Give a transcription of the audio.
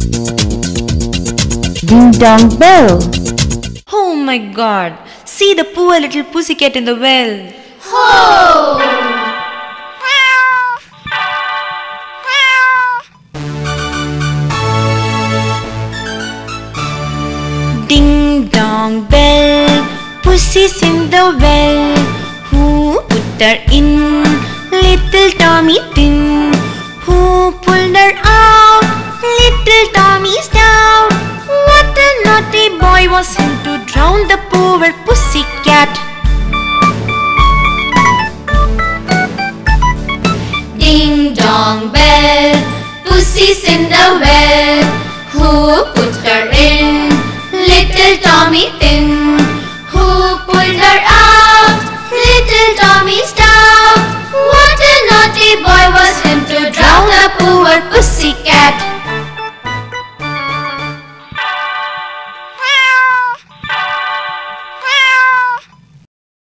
Ding dong bell. Oh my God! See the poor little pussycat in the well. Ho! Ding dong bell, pussy's in the well. Who put her in? Little Tommy Tin. Who pulled her out? Little Tommy's down. What a naughty boy was him to drown the poor pussycat. Ding dong bell, pussy's in the well. Who put her in? Little Tommy Tin.